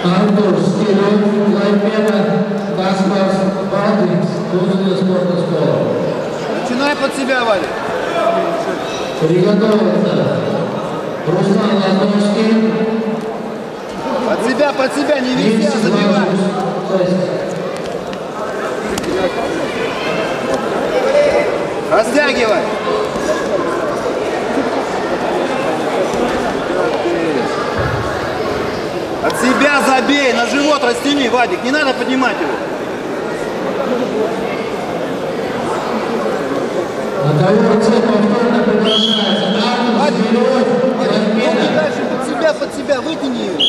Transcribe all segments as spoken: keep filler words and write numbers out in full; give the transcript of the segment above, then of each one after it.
Антош Скиров, Лаймена, Каспарс, Балдикс, Тузовая спортная школа. Начинай под себя, Валя. Приготовиться. Руслан Латовский. Под себя, под себя, не вези, а забивай. Растягивай. От себя забей, на живот растяни, Вадик, не надо поднимать его. На кого цель повторно приглашается. Вадик, Вадик, дальше под себя, под себя, вытяни его.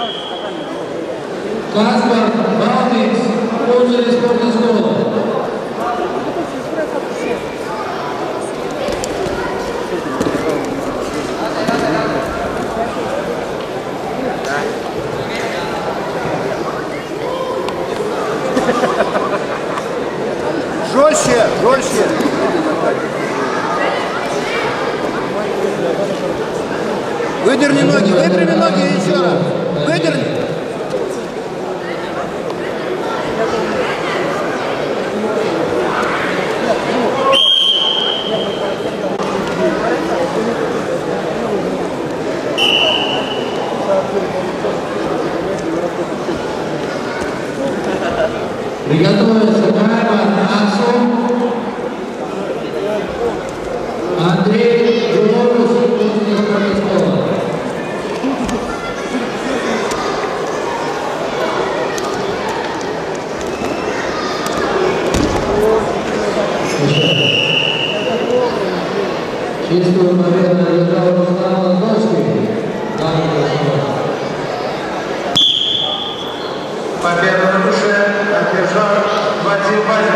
Каспар, Балдикс, Тузовая спортная школа. Жестче, жестче. Выдерни ноги, выпрями ноги еще раз. Выдерни. Приготовиться. Гайбан, Аксу. Андрей Белорус, Тузовая спортная школа. Чистую победу одержал Руслан Латовский. Победу на душе одержал Вадим Вальдикс.